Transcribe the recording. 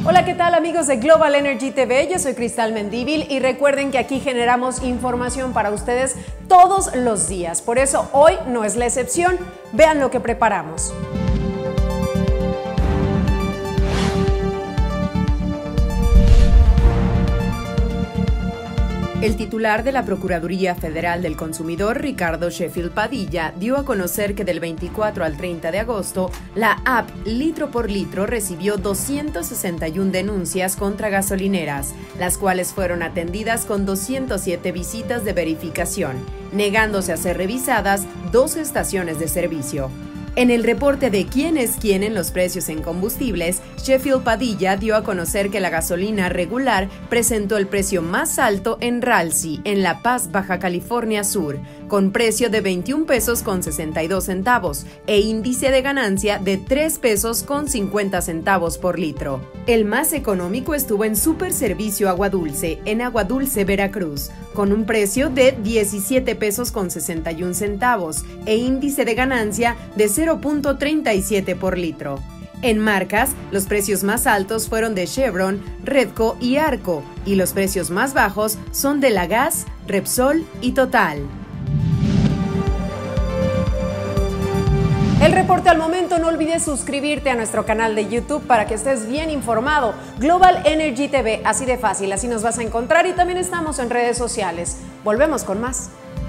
Hola, ¿qué tal amigos de Global Energy TV? Yo soy Cristal Mendívil y recuerden que aquí generamos información para ustedes todos los días. Por eso hoy no es la excepción. Vean lo que preparamos. El titular de la Procuraduría Federal del Consumidor, Ricardo Sheffield Padilla, dio a conocer que del 24 al 30 de agosto, la app Litro por Litro recibió 261 denuncias contra gasolineras, las cuales fueron atendidas con 207 visitas de verificación, negándose a ser revisadas 2 estaciones de servicio. En el reporte de quién es quién en los precios en combustibles, Sheffield Padilla dio a conocer que la gasolina regular presentó el precio más alto en Ralsy, en La Paz, Baja California Sur, con precio de 21 pesos con 62 centavos e índice de ganancia de 3 pesos con 50 centavos por litro. El más económico estuvo en Super Servicio Agua Dulce, en Agua Dulce, Veracruz, con un precio de 17 pesos con 61 centavos e índice de ganancia de 0.37 por litro. En marcas, los precios más altos fueron de Chevron, Redco y Arco, y los precios más bajos son de La Gas, Repsol y Total. El reporte al momento. No olvides suscribirte a nuestro canal de YouTube para que estés bien informado. Global Energy TV, así de fácil, así nos vas a encontrar, y también estamos en redes sociales. Volvemos con más.